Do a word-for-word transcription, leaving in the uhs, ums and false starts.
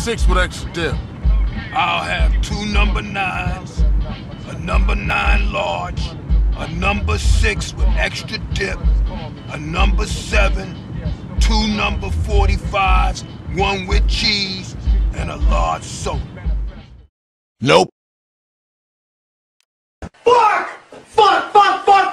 six with extra dip. I'll have two number nines, a number nine large, a number six with extra dip, a number seven, two number forty-fives, one with cheese, and a large soda. Nope. Fuck! Fuck, fuck, fuck!